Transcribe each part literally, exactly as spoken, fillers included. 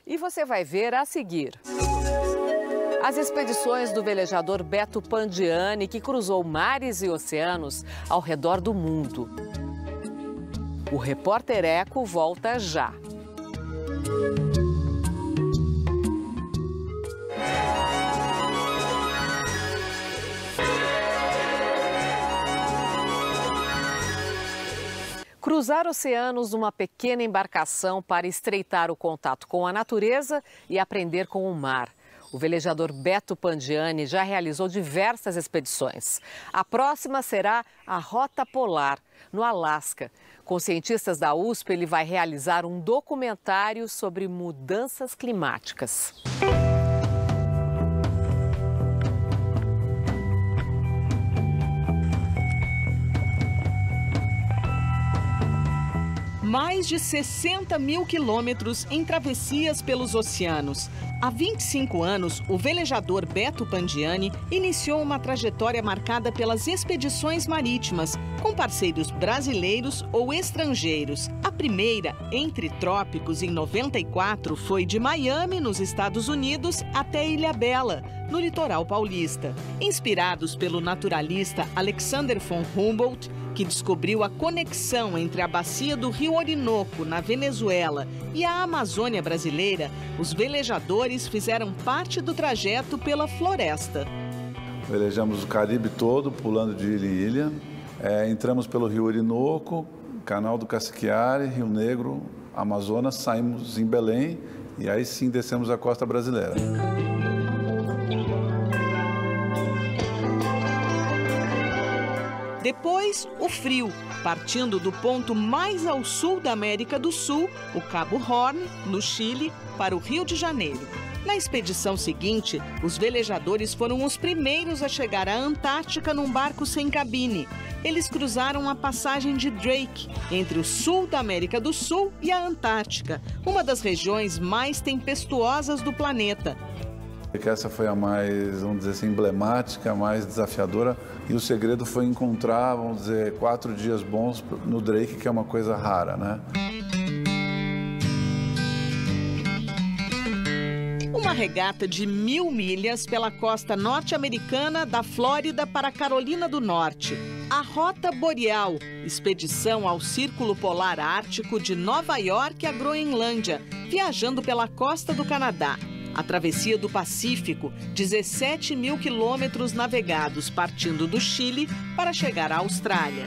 E você vai ver a seguir. As expedições do velejador Beto Pandiani, que cruzou mares e oceanos ao redor do mundo. O Repórter Eco volta já. Cruzar oceanos numa pequena embarcação para estreitar o contato com a natureza e aprender com o mar. O velejador Beto Pandiani já realizou diversas expedições. A próxima será a Rota Polar, no Alasca. Com cientistas da U S P, ele vai realizar um documentário sobre mudanças climáticas. Mais de sessenta mil quilômetros em travessias pelos oceanos. Há vinte e cinco anos, o velejador Beto Pandiani iniciou uma trajetória marcada pelas expedições marítimas, com parceiros brasileiros ou estrangeiros. A primeira, entre trópicos, em noventa e quatro, foi de Miami, nos Estados Unidos, até Ilhabela, no litoral paulista. Inspirados pelo naturalista Alexander von Humboldt, que descobriu a conexão entre a bacia do Rio Orinoco, na Venezuela, e a Amazônia brasileira, os velejadores fizeram parte do trajeto pela floresta. Velejamos o Caribe todo, pulando de ilha em ilha. É, entramos pelo Rio Orinoco, Canal do Cassiquiare, Rio Negro, Amazonas, saímos em Belém e aí sim descemos a costa brasileira. Depois, o frio, partindo do ponto mais ao sul da América do Sul, o Cabo Horn, no Chile, para o Rio de Janeiro. Na expedição seguinte, os velejadores foram os primeiros a chegar à Antártica num barco sem cabine. Eles cruzaram a passagem de Drake, entre o sul da América do Sul e a Antártica, uma das regiões mais tempestuosas do planeta. Essa foi a mais, vamos dizer assim, emblemática, a mais desafiadora. E o segredo foi encontrar, vamos dizer, quatro dias bons no Drake, que é uma coisa rara, né? Uma regata de mil milhas pela costa norte-americana, da Flórida para a Carolina do Norte. A Rota Boreal, expedição ao Círculo Polar Ártico de Nova York à Groenlândia, viajando pela costa do Canadá. A travessia do Pacífico, dezessete mil quilômetros navegados partindo do Chile para chegar à Austrália.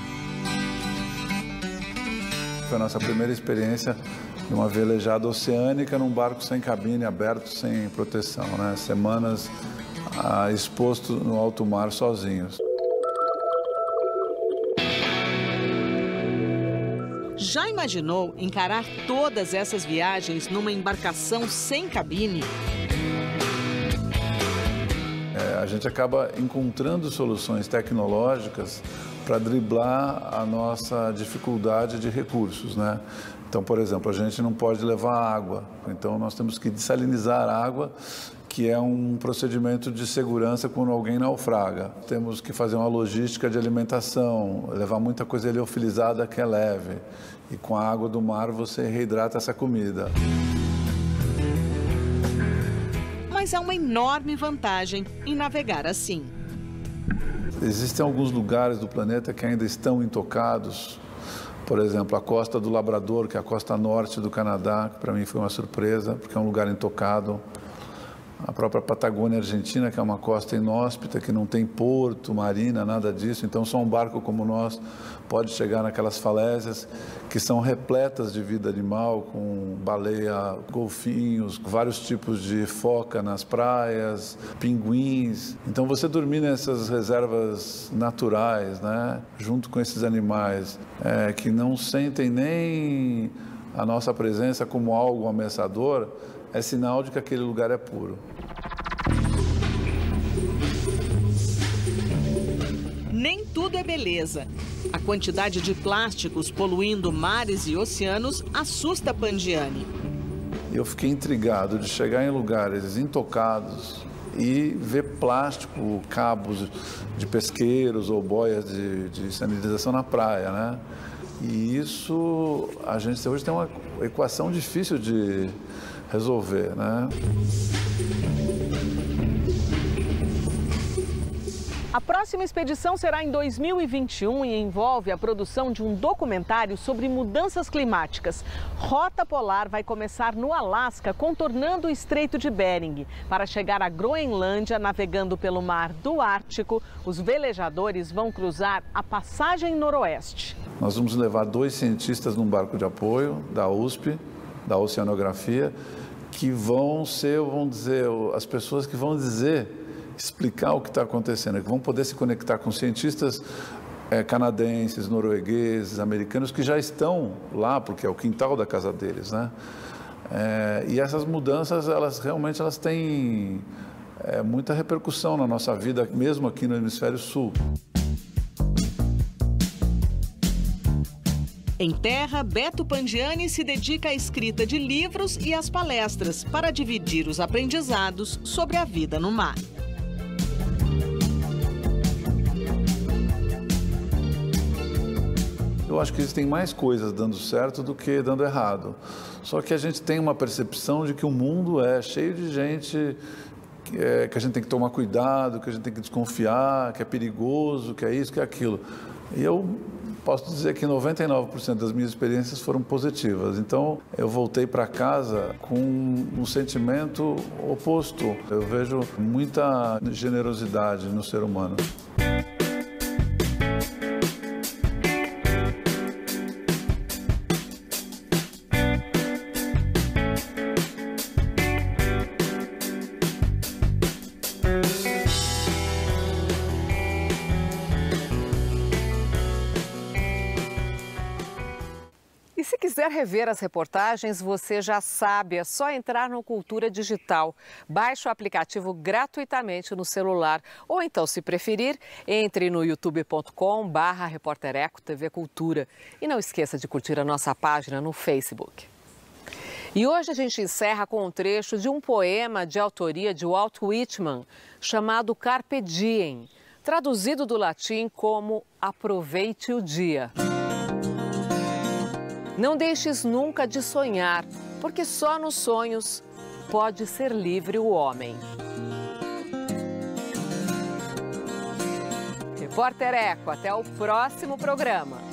Foi a nossa primeira experiência de uma velejada oceânica num barco sem cabine, aberto, sem proteção, né? Semanas ah, exposto no alto mar sozinhos. Já imaginou encarar todas essas viagens numa embarcação sem cabine? É, a gente acaba encontrando soluções tecnológicas para driblar a nossa dificuldade de recursos, né? Então, por exemplo, a gente não pode levar água, então nós temos que dessalinizar a água, que é um procedimento de segurança quando alguém naufraga. Temos que fazer uma logística de alimentação, levar muita coisa heliofilizada que é leve. E com a água do mar você reidrata essa comida. Mas há uma enorme vantagem em navegar assim. Existem alguns lugares do planeta que ainda estão intocados. Por exemplo, a costa do Labrador, que é a costa norte do Canadá, que para mim foi uma surpresa, porque é um lugar intocado. A própria Patagônia Argentina, que é uma costa inóspita, que não tem porto, marina, nada disso. Então, só um barco como nós pode chegar naquelas falésias que são repletas de vida animal, com baleia, golfinhos, vários tipos de foca nas praias, pinguins. Então, você dormir nessas reservas naturais, né, junto com esses animais, é, que não sentem nem a nossa presença como algo ameaçador, é sinal de que aquele lugar é puro. Nem tudo é beleza. A quantidade de plásticos poluindo mares e oceanos assusta Pandiani. Eu fiquei intrigado de chegar em lugares intocados e ver plástico, cabos de pesqueiros ou boias de, de sanitização na praia, né? E isso, a gente hoje tem uma equação difícil de resolver, né? A próxima expedição será em dois mil e vinte e um e envolve a produção de um documentário sobre mudanças climáticas. Rota Polar vai começar no Alasca, contornando o Estreito de Bering. Para chegar à Groenlândia, navegando pelo mar do Ártico, os velejadores vão cruzar a Passagem Noroeste. Nós vamos levar dois cientistas num barco de apoio da U S P, da Oceanografia, que vão ser, vamos dizer, as pessoas que vão dizer, explicar o que está acontecendo, que vão poder se conectar com cientistas é, canadenses, noruegueses, americanos, que já estão lá, porque é o quintal da casa deles, né? É, e essas mudanças, elas realmente elas têm é, muita repercussão na nossa vida, mesmo aqui no Hemisfério Sul. Em terra, Beto Pandiani se dedica à escrita de livros e às palestras para dividir os aprendizados sobre a vida no mar. Eu acho que existem mais coisas dando certo do que dando errado. Só que a gente tem uma percepção de que o mundo é cheio de gente que, é, que a gente tem que tomar cuidado, que a gente tem que desconfiar, que é perigoso, que é isso, que é aquilo. E eu posso dizer que noventa e nove por cento das minhas experiências foram positivas. Então, eu voltei para casa com um sentimento oposto. Eu vejo muita generosidade no ser humano. E se quiser rever as reportagens, você já sabe, é só entrar no Cultura Digital. Baixe o aplicativo gratuitamente no celular. Ou então, se preferir, entre no youtube ponto com barra Repórter Eco T V Cultura. E não esqueça de curtir a nossa página no Facebook. E hoje a gente encerra com um trecho de um poema de autoria de Walt Whitman, chamado Carpe Diem, traduzido do latim como Aproveite o Dia. Não deixes nunca de sonhar, porque só nos sonhos pode ser livre o homem. Repórter Eco, até o próximo programa.